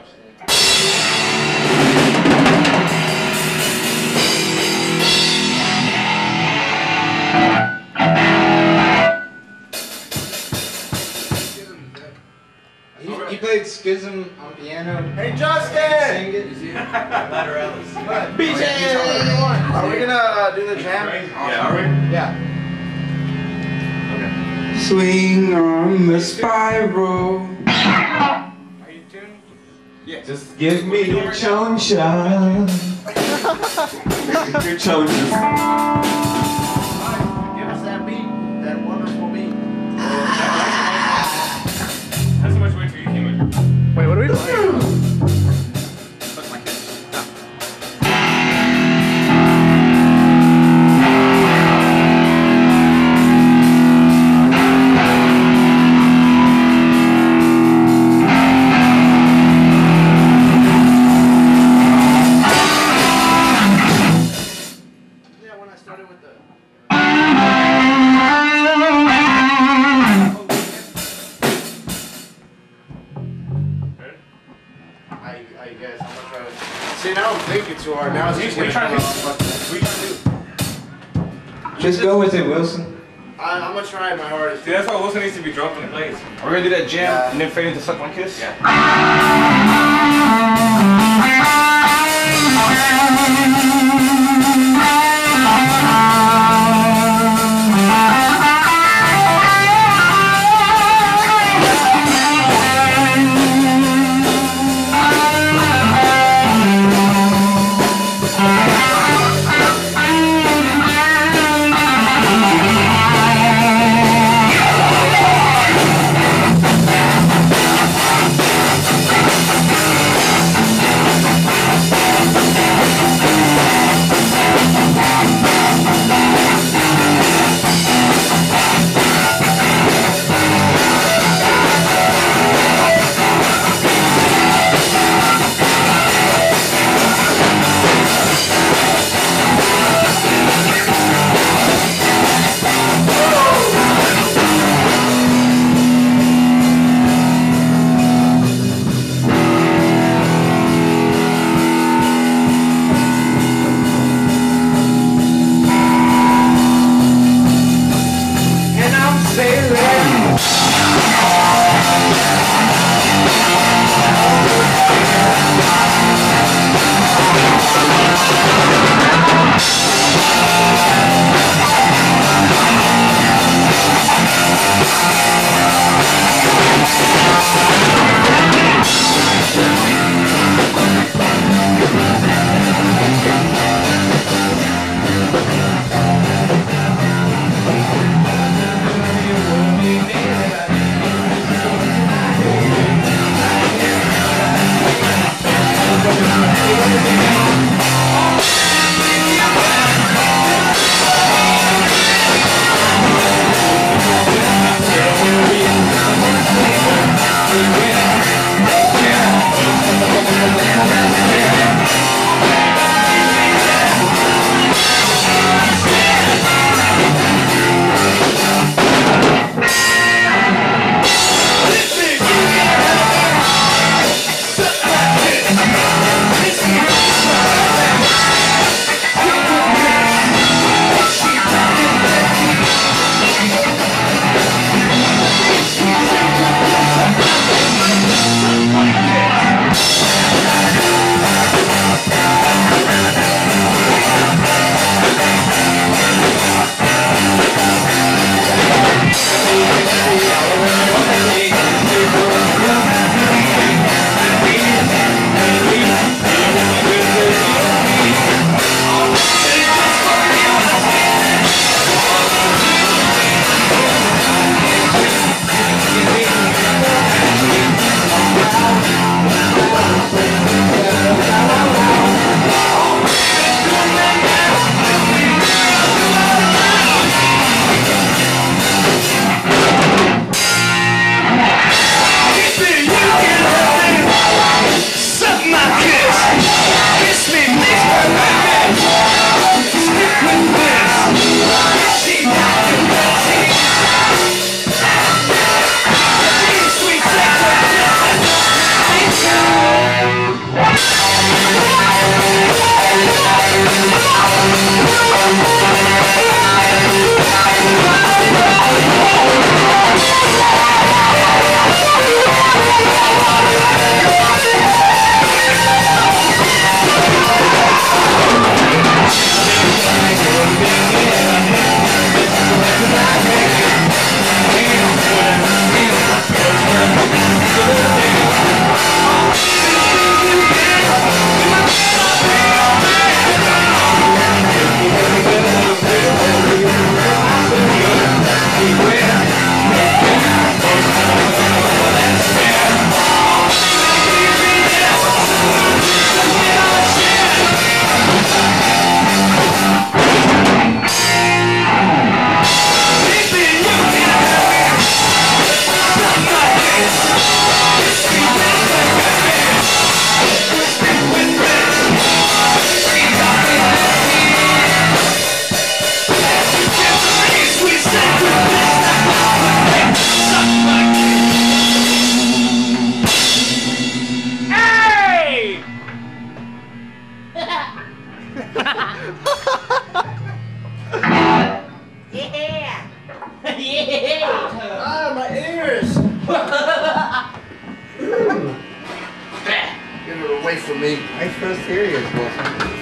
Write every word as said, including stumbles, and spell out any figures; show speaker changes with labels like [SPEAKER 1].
[SPEAKER 1] He, he played Schism on piano.
[SPEAKER 2] Hey Justin!
[SPEAKER 1] Sang it. B J! Are we gonna uh, do the jam?
[SPEAKER 2] Yeah, are we?
[SPEAKER 1] Yeah.
[SPEAKER 2] Okay.
[SPEAKER 3] Swing on the spiral.
[SPEAKER 2] Are you tuned?
[SPEAKER 3] Yeah. Just give me your choncha. Your choncha.
[SPEAKER 2] Give us that beat, that wonderful beat.
[SPEAKER 4] That's so much weight for you, Keelan.
[SPEAKER 2] Wait, what are we doing?
[SPEAKER 4] Fuck my kids.
[SPEAKER 2] Yeah, when I started with the... I, I guess I'm gonna try to... See, now I'm thinking too hard. Now it's just
[SPEAKER 4] We trying to
[SPEAKER 2] gonna
[SPEAKER 4] do. We trying to do.
[SPEAKER 3] Just go with it, Wilson.
[SPEAKER 2] I, I'm gonna try my hardest.
[SPEAKER 4] See, that's why Wilson needs to be drunk when he plays. We're gonna do that jam
[SPEAKER 2] Yeah.
[SPEAKER 4] and then fade into Suck My Kiss. Yeah.
[SPEAKER 5] We'll be right back.
[SPEAKER 2] with me.
[SPEAKER 5] I so serious, Wilson.